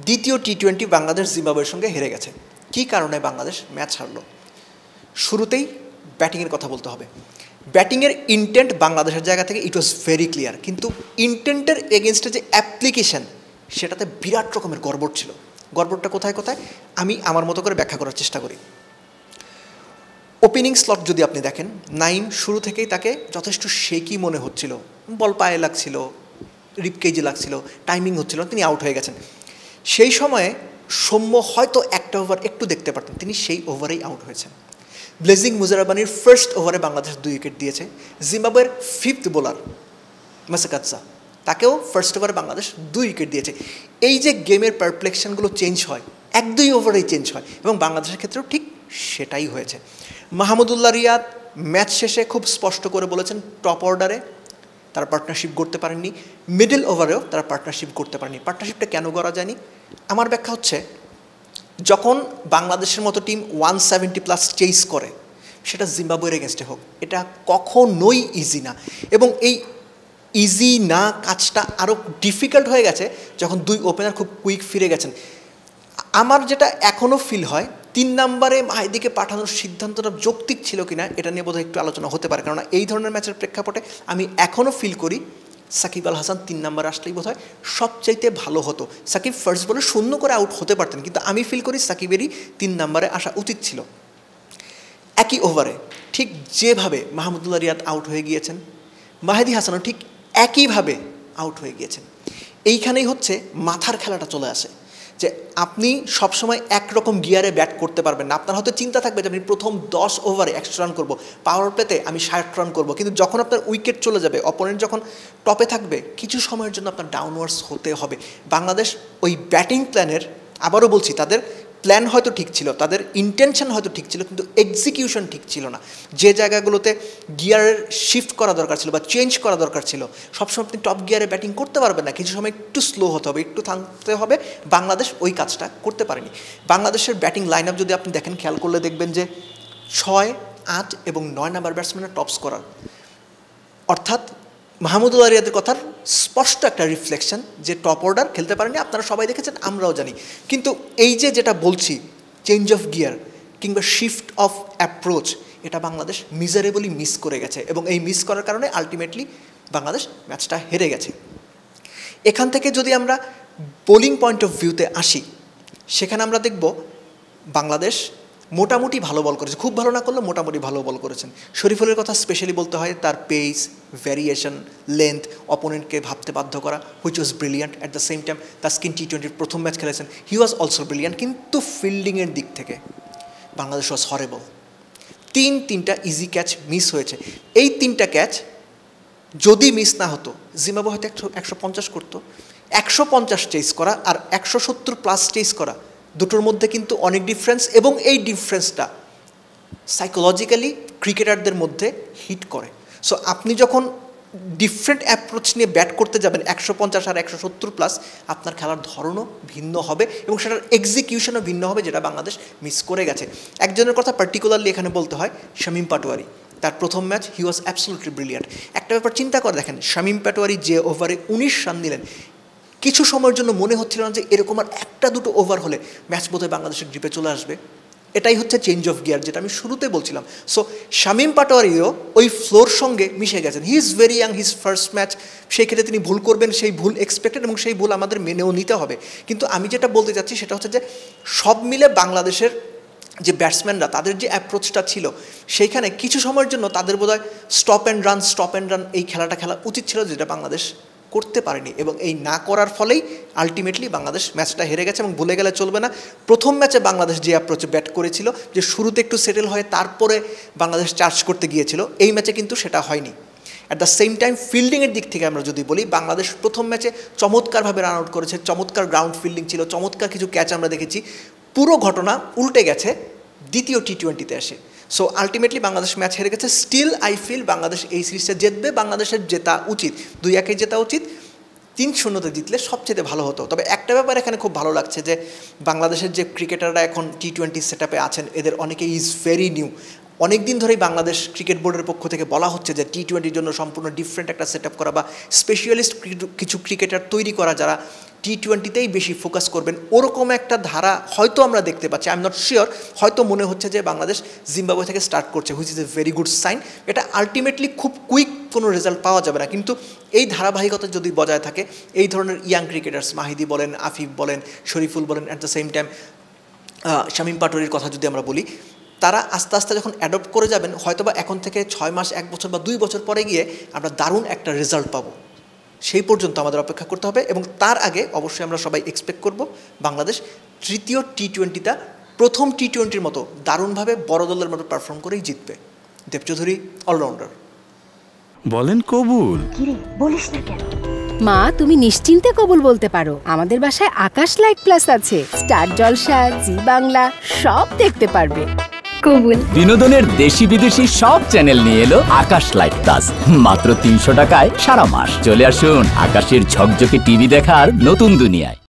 দ্বিতীয় টি-20 বাংলাদেশ জিম্বাবুয়ের সঙ্গে হেরে গেছে। কী কারণে বাংলাদেশ ম্যাচ হারলো? শুরুতেই ব্যাটিংয়ের কথা বলতে হবে। ব্যাটিংয়ের ইন্টেন্ট বাংলাদেশের জায়গা থেকে ইট ওয়াজ ভেরি ক্লিয়ার, কিন্তু ইন্টেন্টের এগেনস্টে যে অ্যাপ্লিকেশন সেটাতে বিরাট রকমের গড়বড় ছিল। গড়বড়টা কোথায় কোথায় আমি আমার মতো করে ব্যাখ্যা করার চেষ্টা করি। ওপেনিং স্লট যদি আপনি দেখেন, নাইম শুরু থেকেই তাকে যথেষ্ট শেকি মনে হচ্ছিল, বল পায়ে লাগছিল, রিপকেজে লাগছিল, টাইমিং হচ্ছিল, তিনি আউট হয়ে গেছেন। সেই সময়ে সৌম্য হয়তো একটা ওভার একটু দেখতে পারতেন, তিনি সেই ওভারেই আউট হয়েছেন। ব্লেজিং মুজারাবানির ফার্স্ট ওভারে বাংলাদেশ 2 উইকেট দিয়েছে। জিম্বাবুয়ের 5th বোলার মাসাকাতসা, তাকেও ফার্স্ট ওভারে বাংলাদেশ 2 উইকেট দিয়েছে। এই যে গেমের পারপ্লেকশনগুলো চেঞ্জ হয় 1-2 ওভারেই চেঞ্জ হয়, এবং বাংলাদেশের ক্ষেত্রেও ঠিক সেটাই হয়েছে। মাহমুদুল্লাহ রিয়াদ ম্যাচ শেষে খুব স্পষ্ট করে বলেছেন টপ অর্ডারে তারা পার্টনারশিপ করতে পারেননি, মিডল ওভারেও তারা পার্টনারশিপ করতে পারেনি। পার্টনারশিপটা কেন করা যায়নি? আমার ব্যাখ্যা হচ্ছে, যখন বাংলাদেশের মতো টিম 170+ চেস করে, সেটা জিম্বাবুয়ের এগেনস্টে হোক, এটা কখনোই ইজি না। এবং এই ইজি না কাজটা আরও ডিফিকাল্ট হয়ে গেছে যখন 2 ওপেনার খুব কুইক ফিরে গেছেন। আমার যেটা এখনও ফিল হয়, 3 নম্বরে মাহিদিকে পাঠানোর সিদ্ধান্তটা যৌক্তিক ছিল কিনা এটা নিয়ে বোধহয় একটু আলোচনা হতে পারে, কারণ এই ধরনের ম্যাচের প্রেক্ষাপটে আমি এখনও ফিল করি সাকিব আল হাসান 3 নম্বরে আসলেই বোধহয় সবচাইতে ভালো হতো। সাকিব ফার্স্ট বলে 0 করে আউট হতে পারতেন, কিন্তু আমি ফিল করি সাকিবেরই 3 নম্বরে আসা উচিত ছিল। একই ওভারে ঠিক যেভাবে মাহমুদুল্লাহ রিয়াদ আউট হয়ে গিয়েছেন, মাহিদি হাসানও ঠিক একইভাবে আউট হয়ে গিয়েছেন। এইখানেই হচ্ছে মাথার খেলাটা চলে আসে, যে আপনি সবসময় একরকম গিয়ারে ব্যাট করতে পারবেন না। আপনার হয়তো চিন্তা থাকবে যে আমি প্রথম 10 ওভারে 100 রান করবো, পাওয়ার প্লেতে আমি 60 রান করবো, কিন্তু যখন আপনার উইকেট চলে যাবে, অপোনেন্ট যখন টপে থাকবে, কিছু সময়ের জন্য আপনার ডাউনওয়ার্ডস হতে হবে। বাংলাদেশ ওই ব্যাটিং প্ল্যানের, আবারও বলছি, তাদের প্ল্যান হয়তো ঠিক ছিল, তাদের ইন্টেনশন হয়তো ঠিক ছিল, কিন্তু এক্সিকিউশন ঠিক ছিল না। যে জায়গাগুলোতে গিয়ারের শিফট করা দরকার ছিল বা চেঞ্জ করা দরকার ছিল, সবসময় আপনি টপ গিয়ারে ব্যাটিং করতে পারবেন না, কিছু সময় একটু স্লো হতে হবে, একটু থামতে হবে। বাংলাদেশ ওই কাজটা করতে পারেনি। বাংলাদেশের ব্যাটিং লাইন আপ যদি আপনি দেখেন, খেয়াল করলে দেখবেন যে 6, 8 এবং 9 নাম্বার ব্যাটসম্যানের টপ স্কোরার, অর্থাৎ মাহমুদুল্লাহ রিয়াদের কথার স্পষ্ট একটা রিফ্লেকশন যে টপ অর্ডার খেলতে পারেনি। আপনারা সবাই দেখেছেন, আমরাও জানি। কিন্তু এই যে যেটা বলছি, চেঞ্জ অফ গিয়ার কিংবা শিফট অফ অ্যাপ্রোচ, এটা বাংলাদেশ মিজারেবলি মিস করে গেছে, এবং এই মিস করার কারণে আলটিমেটলি বাংলাদেশ ম্যাচটা হেরে গেছে। এখান থেকে যদি আমরা বোলিং পয়েন্ট অফ ভিউতে আসি, সেখানে আমরা দেখব বাংলাদেশ মোটামুটি ভালো বল করেছে, খুব ভালো না করলেও মোটামুটি ভালো বল করেছেন। শরীফুলের কথা স্পেশালি বলতে হয়, তার পেস, ভ্যারিয়েশন, লেন্থ, অপোনেন্টকে ভাবতে বাধ্য করা, which was brilliant. At the same time Taskin টি-20 প্রথম ম্যাচ খেলেছেন, হি ওয়াজ অলসো ব্রিলিয়ান্ট। কিন্তু ফিল্ডিংয়ের দিক থেকে বাংলাদেশ ওয়াজ হরেবল। 3টা ইজি ক্যাচ মিস হয়েছে। এই 3টা ক্যাচ যদি মিস না হতো, জিম্বাবুয়ে হয়তো 150 করতো। 150 চেস করা আর 170+ চেস করা, দুটোর মধ্যে কিন্তু অনেক ডিফারেন্স, এবং এই ডিফারেন্সটা সাইকোলজিক্যালি ক্রিকেটারদের মধ্যে হিট করে। সো আপনি যখন ডিফারেন্ট অ্যাপ্রোচ নিয়ে ব্যাট করতে যাবেন, 150 আর 170+, আপনার খেলার ধরনও ভিন্ন হবে এবং সেটার এক্সিকিউশনও ভিন্ন হবে, যেটা বাংলাদেশ মিস করে গেছে। একজনের কথা পার্টিকুলারলি এখানে বলতে হয়, শামীম পাটোয়ারি। তার প্রথম match he was absolutely brilliant. একটা ব্যাপার চিন্তা করে দেখেন, শামীম পাটোয়ারি যে ওভারে 19 রান নিলেন, কিছু সময়ের জন্য মনে হচ্ছিল না যে এরকম আর 1-2 ওভার হলে ম্যাচ বোধহয় বাংলাদেশের গ্রিপে চলে আসবে। এটাই হচ্ছে চেঞ্জ অফ গিয়ার, যেটা আমি শুরুতে বলছিলাম। সো শামীম পাটোয়ারিও ওই ফ্লোর সঙ্গে মিশে গেছেন। He is very young, his first match, সেই ক্ষেত্রে তিনি ভুল করবেন, সেই ভুল এক্সপেক্টেড, এবং সেই ভুল আমাদের মেনেও নিতে হবে। কিন্তু আমি যেটা বলতে চাচ্ছি সেটা হচ্ছে যে সব মিলে বাংলাদেশের যে ব্যাটসম্যানরা, তাদের যে অ্যাপ্রোচটা ছিল, সেইখানে কিছু সময়ের জন্য তাদের বোধহয় স্টপ অ্যান্ড রান এই খেলাটা খেলা উচিত ছিল, যেটা বাংলাদেশ করতে পারেনি। এবং এই না করার ফলেই আলটিমেটলি বাংলাদেশ ম্যাচটা হেরে গেছে। এবং ভুলে গেলে চলবে না, প্রথম ম্যাচে বাংলাদেশ যে অ্যাপ্রোচে ব্যাট করেছিল, যে শুরুতে একটু সেটেল হয়ে তারপরে বাংলাদেশ চার্জ করতে গিয়েছিল, এই ম্যাচে কিন্তু সেটা হয়নি। অ্যাট দ্য সেম টাইম ফিল্ডিংয়ের দিক থেকে আমরা যদি বলি, বাংলাদেশ প্রথম ম্যাচে চমৎকারভাবে রান আউট করেছে, চমৎকার গ্রাউন্ড ফিল্ডিং ছিল, চমৎকার কিছু ক্যাচ আমরা দেখেছি। পুরো ঘটনা উল্টে গেছে দ্বিতীয় টি-20তে এসে। সো আলটিমেটলি বাংলাদেশ ম্যাচ হেরে গেছে। স্টিল আই ফিল বাংলাদেশ এই সিরিজটা জিতবে, বাংলাদেশের জেতা উচিত, 2-1 জেতা উচিত। 3-0 জিতলে সবচেয়ে ভালো হতো। তবে একটা ব্যাপার এখানে খুব ভালো লাগছে, যে বাংলাদেশের যে ক্রিকেটাররা এখন টি-20 সেটআপে আছেন, এদের অনেকেই ইজ ভেরি নিউ। অনেক দিন ধরেই বাংলাদেশ ক্রিকেট বোর্ডের পক্ষ থেকে বলা হচ্ছে যে টি-20 জন্য সম্পূর্ণ ডিফারেন্ট একটা সেট আপ করা বা স্পেশালিস্ট কিছু ক্রিকেটার তৈরি করা যারা টি-20তেই বেশি ফোকাস করবেন, ওরকম একটা ধারা হয়তো আমরা দেখতে পাচ্ছি। আই এম নট শিওর, হয়তো মনে হচ্ছে যে বাংলাদেশ জিম্বাবুয়ে থেকে স্টার্ট করছে, which is a very good sign. এটা আলটিমেটলি খুব কুইক কোনো রেজাল্ট পাওয়া যাবে না, কিন্তু এই ধারাবাহিকতা যদি বজায় থাকে, এই ধরনের ইয়াং ক্রিকেটার্স মাহিদি বলেন, আফিফ বলেন, শরীফুল বলেন, at the same time Shamim পাটোয়ারির কথা যদি আমরা বলি, তারা আস্তে আস্তে যখন অ্যাডপ্ট করে যাবেন, হয়তোবা এখন থেকে 6 মাস, 1 বছর বা 2 বছর পরে গিয়ে আমরা দারুণ একটা রেজাল্ট পাবো। সেই পর্যন্ত আমাদের অপেক্ষা করতে হবে, এবং তার আগে অবশ্যই আমরা সবাই এক্সপেক্ট করব বাংলাদেশ তৃতীয় টি-20টা প্রথম টি-20র মতো দারুণভাবে বড় দলের মতো পারফর্ম করেই জিতবে। দেব চৌধুরী, অলরাউন্ডার। বলেন কবুল। কিরে বলিস না কেন? মা, তুমি নিশ্চিন্তে কবুল বলতে পারো। আমাদের বাসায় আকাশ লাইট প্লাস আছে, স্টার জলসা, জি বাংলা সব দেখতে পারবে। কবুল। বিনোদনের দেশি বিদেশি সব চ্যানেল নিয়ে এলো আকাশ লাইট প্লাস, মাত্র 300 টাকায় সারা মাস। চলে আসুন আকাশের ঝকঝকে টিভি দেখার নতুন দুনিয়ায়।